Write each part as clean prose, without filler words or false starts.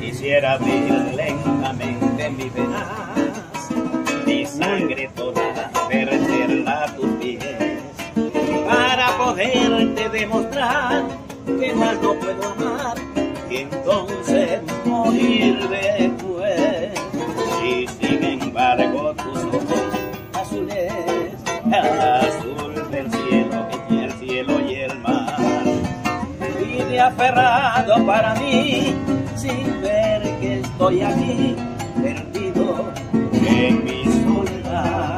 Quisiera abrir lentamente mi venas, mi sangre toda, verterla a tus pies, para poderte demostrar que más no puedo amar, y entonces morir después. Y sin embargo tus ojos azules, el azul del cielo y el cielo y el mar, vive aferrado para mí, sin ver que estoy aquí, perdido en mi soledad.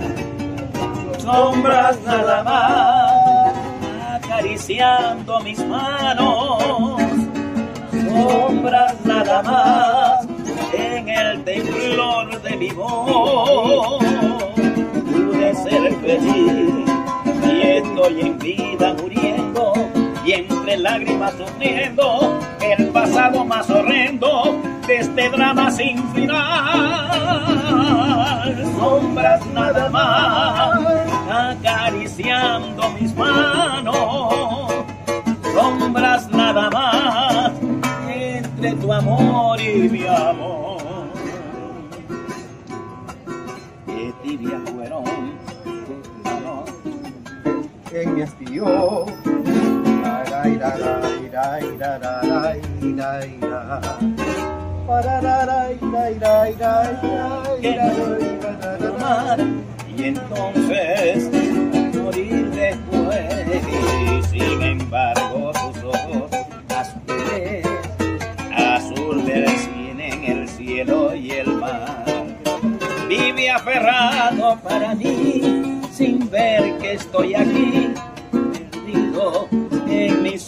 Sombras nada más, acariciando mis manos, sombras nada más, en el temblor de mi voz. Pude ser feliz y estoy en vida muriendo, y entre lágrimas sufriendo el pasado más horrendo de este drama sin final. Sombras nada más, acariciando mis manos, sombras nada más, entre tu amor y mi amor. Qué tibia fueron tus manos que me hastió. Y entonces morir después. Y sin embargo tus ojos azules, azul del cine en el cielo y el mar, vive aferrado para mí, sin ver que estoy aquí, perdido en mi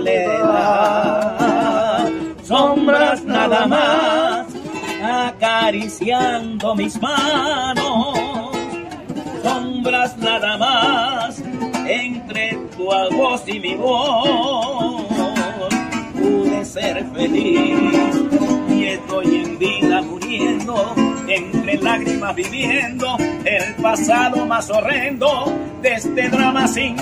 soledad. Sombras nada más, acariciando mis manos, sombras nada más, entre tu voz y mi voz. Pude ser feliz y estoy en vida muriendo, entre lágrimas viviendo el pasado más horrendo de este drama sin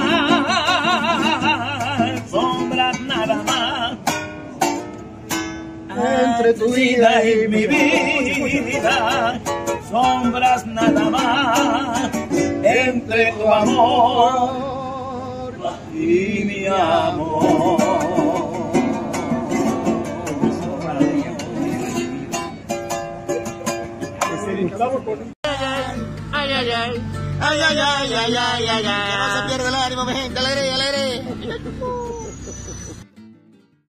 final. Sombras nada más, entre tu vida y mi vida, sombras nada más, entre tu amor y mi amor. Ay, ay, ay, ay, ay, ay, ay, ay, ay, ay, ay, no se pierde el ánimo, mi gente, alegre, alegre.